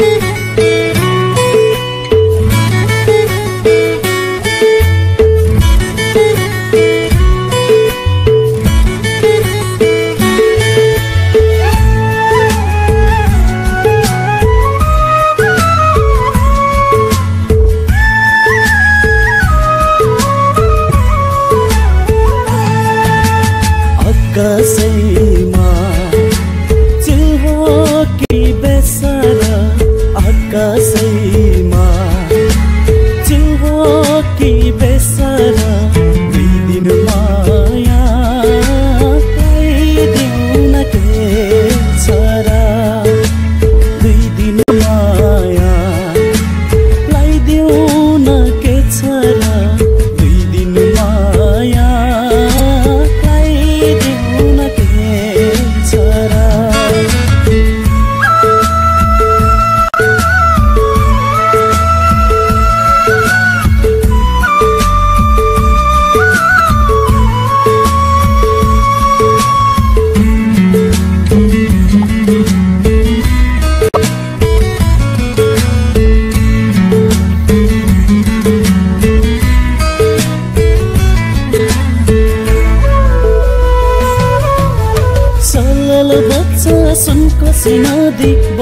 कसैमा चिल्हो कि बेसरा आकाशैमा चिल्हो कि बेसरा दुई दिन माया पाइदिउ न के छरा दुई दिन माया पाइदिउ न के छरा दुई दिन माया बच्चा सुनको सिनदी